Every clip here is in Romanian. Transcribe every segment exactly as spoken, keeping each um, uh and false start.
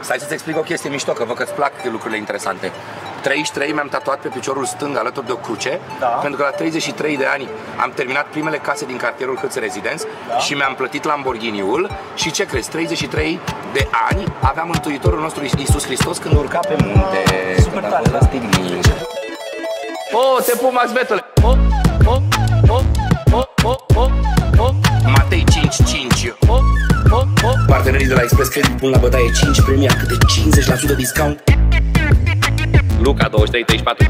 Stai să-ți explic o chestie mișto, că văd că-ți plac lucrurile interesante. treizeci și trei mi-am tatuat pe piciorul stâng alături de o cruce, da. Pentru că la treizeci și trei de ani am terminat primele case din cartierul Hâț Residence, da. Și mi-am plătit Lamborghini-ul. Și ce crezi, treizeci și trei de ani avea Mântuitorul nostru Iisus Hristos când urca pe munte. Super tare, da. Oh, te pup, Max Betele! Oh, oh, oh, oh, oh, oh, oh. Matei cinci cinci. Oh, oh, oh. Partenerii de la Express Credit pun la bătaie cinci premii, câte cincizeci la sută discount. Luca douăzeci și trei treizeci și patru.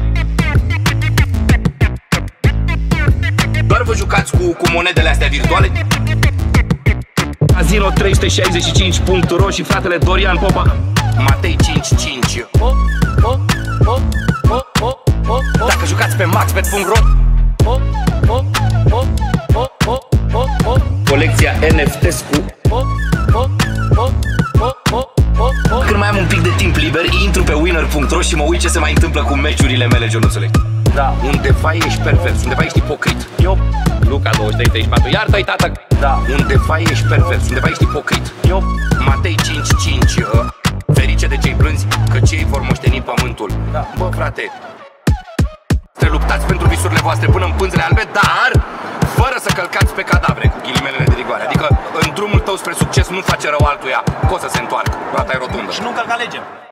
Doar vă jucați cu, cu monedele astea virtuale? Casino trei sute șaizeci și cinci punct ro și fratele Dorian Popa. Matei cinci cinci. Oh, oh, oh, oh, oh, oh. Dacă jucați pe maxbet punct ro. Oh, oh, oh, oh, oh, oh, oh. Colecția N F T-s cu oh, oh, oh, oh, oh, oh, oh. Când mai am un pic de timp liber, intru pe winner punct ro și mă uit ce se mai întâmplă cu meciurile mele, Ionuțule. Da. Undeva ești pervers, undeva ești ipocrit. Eu. Luca douăzeci și trei treizeci și patru. Iartă-i, tată. Da. Undeva ești pervers, undeva ești ipocrit. Eu. Matei cinci cinci. Ferice de cei blânzi, că cei vor moșteni pământul. Da. Bă, frate, te luptați pentru visurile voastre până în pânzele albe, dar fără să călcați pe cadavre, cu ghilimelele de rigoare. Adică în drumul tău spre succes nu face rău altuia, că o să se întoarcă. Roata e rotundă. Și nu încălca legea.